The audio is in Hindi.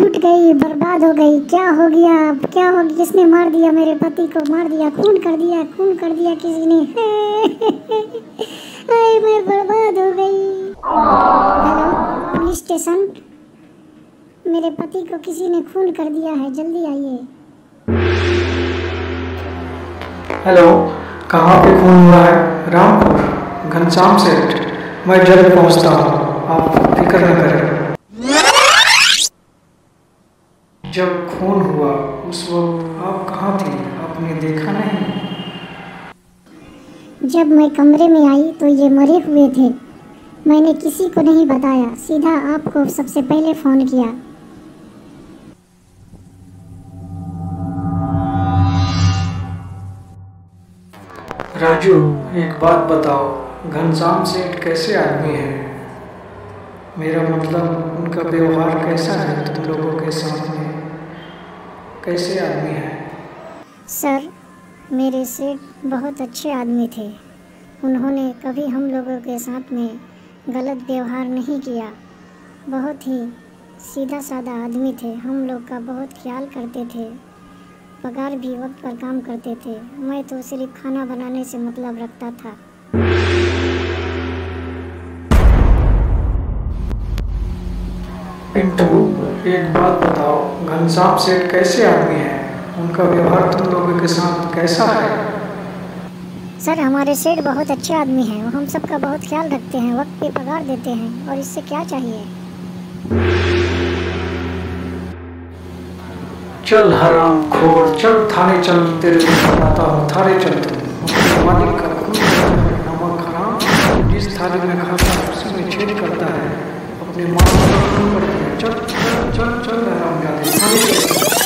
लूट गई, बर्बाद हो गई। क्या हो गया अब, क्या हो गया? किसने मार दिया मेरे पति को? मार दिया, खून कर दिया, खून कर दिया किसी ने। हाय मैं बर्बाद हो गई। हेलो पुलिस स्टेशन, मेरे पति को किसी ने खून कर दिया है, जल्दी आइए। हेलो, कहाँ पे खून हुआ है? रामपुर, घनश्याम सेठ। मैं जल्द पहुँचता हूँ, आप फिक्र न करें। जब खून हुआ उस वक्त आप कहाँ थी? आपने देखा नहीं? जब मैं कमरे में आई तो ये मरे हुए थे। मैंने किसी को नहीं बताया, सीधा आपको सबसे पहले फ़ोन किया। राजू, एक बात बताओ, घनश्याम सेठ कैसे आदमी है? मेरा मतलब उनका व्यवहार कैसा है तुम लोगों के साथ में? कैसे आदमी है? सर, मेरे सेठ बहुत अच्छे आदमी थे। उन्होंने कभी हम लोगों के साथ में गलत व्यवहार नहीं किया। बहुत ही सीधा साधा आदमी थे। हम लोग का बहुत ख्याल करते थे, पगार भी वक्त पर काम करते थे। मैं तो सिर्फ खाना बनाने से मतलब रखता था। पिंटू, एक बात बताओ, घनश्याम सेठ कैसे आदमी है? उनका व्यवहार तुम लोगों के साथ कैसा है? सर, हमारे सेठ बहुत अच्छे आदमी हैं। वो हम सबका बहुत ख्याल रखते हैं, वक्त पे पगार देते हैं, और इससे क्या चाहिए। चल हरामखोर, चल थाने चल, तेरे को बताता हूँ। थाने चल तुम, अपने मालिक का खून नमक हराम जिस थाली में खाता है उसी में छेद करता है। अपने मालिक का खून कर दिया। चल चल चल चल हरामजादे, थाने चल।